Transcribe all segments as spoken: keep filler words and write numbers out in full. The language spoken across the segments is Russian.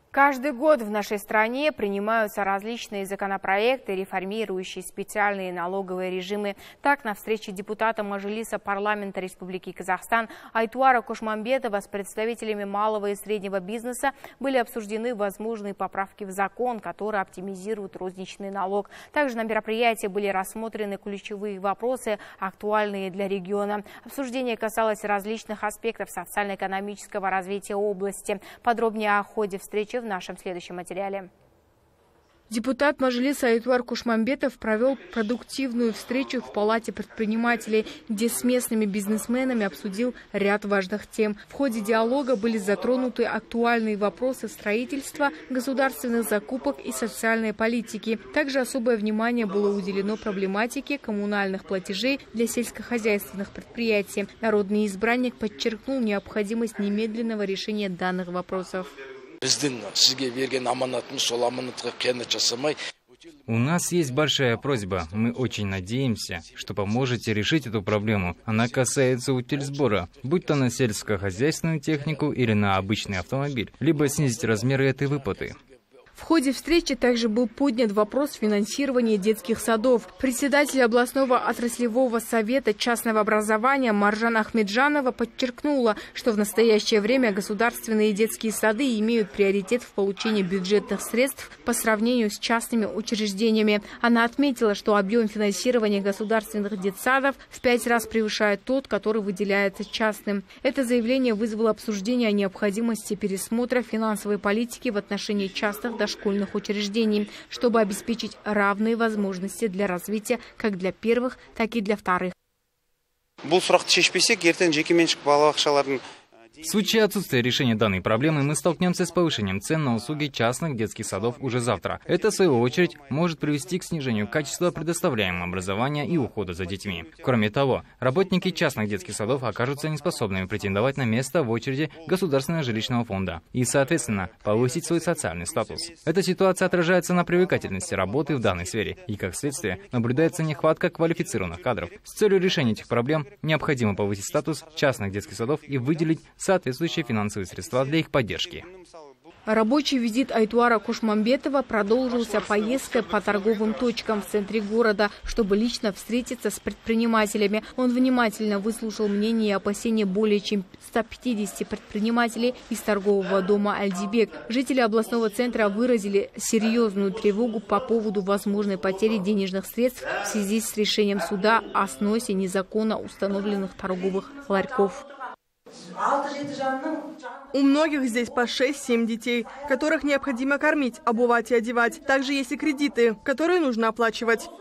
Каждый год в нашей стране принимаются различные законопроекты, реформирующие специальные налоговые режимы. Так, на встрече депутата Мажилиса парламента Республики Казахстан Айтуара Кушмамбетова с представителями малого и среднего бизнеса были обсуждены возможные поправки в закон, которые оптимизируют розничный налог. Также на мероприятии были рассмотрены ключевые вопросы, актуальные для региона. Обсуждение касалось различных аспектов социально-экономического развития области. Подробнее о ходе встречи в нашем следующем материале. Депутат Мажилиса Айтуар Кушмамбетов провел продуктивную встречу в Палате предпринимателей, где с местными бизнесменами обсудил ряд важных тем. В ходе диалога были затронуты актуальные вопросы строительства, государственных закупок и социальной политики. Также особое внимание было уделено проблематике коммунальных платежей для сельскохозяйственных предприятий. Народный избранник подчеркнул необходимость немедленного решения данных вопросов. У нас есть большая просьба. Мы очень надеемся, что поможете решить эту проблему. Она касается утильсбора, будь то на сельскохозяйственную технику или на обычный автомобиль, либо снизить размеры этой выплаты. В ходе встречи также был поднят вопрос финансирования детских садов. Председатель областного отраслевого совета частного образования Маржан Ахмеджанова подчеркнула, что в настоящее время государственные детские сады имеют приоритет в получении бюджетных средств по сравнению с частными учреждениями. Она отметила, что объем финансирования государственных детсадов в пять раз превышает тот, который выделяется частным. Это заявление вызвало обсуждение о необходимости пересмотра финансовой политики в отношении частных дошкольных школьных учреждений, чтобы обеспечить равные возможности для развития как для первых, так и для вторых. В случае отсутствия решения данной проблемы мы столкнемся с повышением цен на услуги частных детских садов уже завтра. Это, в свою очередь, может привести к снижению качества предоставляемого образования и ухода за детьми. Кроме того, работники частных детских садов окажутся неспособными претендовать на место в очереди Государственного жилищного фонда и, соответственно, повысить свой социальный статус. Эта ситуация отражается на привлекательности работы в данной сфере, и, как следствие, наблюдается нехватка квалифицированных кадров. С целью решения этих проблем необходимо повысить статус частных детских садов и выделить соответствующие финансовые средства для их поддержки. Рабочий визит Айтуара Кушмамбетова продолжился поездкой по торговым точкам в центре города, чтобы лично встретиться с предпринимателями. Он внимательно выслушал мнения и опасения более чем ста пятидесяти предпринимателей из торгового дома «Альдибек». Жители областного центра выразили серьезную тревогу по поводу возможной потери денежных средств в связи с решением суда о сносе незаконно установленных торговых ларьков. У многих здесь по шесть-семь детей, которых необходимо кормить, обувать и одевать. Также есть и кредиты, которые нужно оплачивать.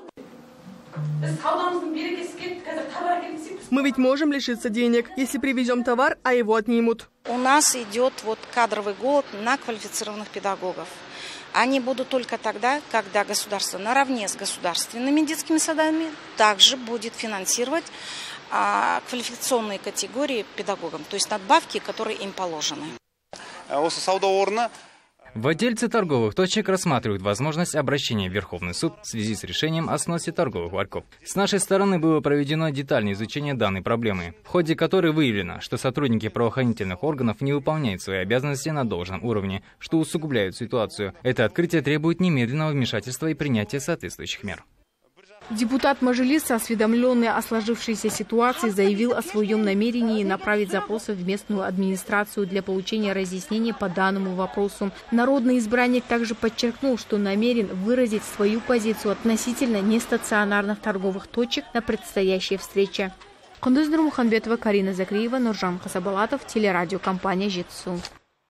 Мы ведь можем лишиться денег, если привезем товар, а его отнимут. У нас идет вот кадровый голод на квалифицированных педагогов. Они будут только тогда, когда государство наравне с государственными детскими садами также будет финансировать а, квалификационные категории педагогам, то есть надбавки, которые им положены. Владельцы торговых точек рассматривают возможность обращения в Верховный суд в связи с решением о сносе торговых ларьков. С нашей стороны было проведено детальное изучение данной проблемы, в ходе которой выявлено, что сотрудники правоохранительных органов не выполняют свои обязанности на должном уровне, что усугубляет ситуацию. Это открытие требует немедленного вмешательства и принятия соответствующих мер. Депутат Мажилиса, осведомленный о сложившейся ситуации, заявил о своем намерении направить запросы в местную администрацию для получения разъяснений по данному вопросу. Народный избранник также подчеркнул, что намерен выразить свою позицию относительно нестационарных торговых точек на предстоящей встрече. Кундуз Нурмуханбетова, Карина Закриева, Нуржан Хасабалатов, телерадиокомпания «Жетсу».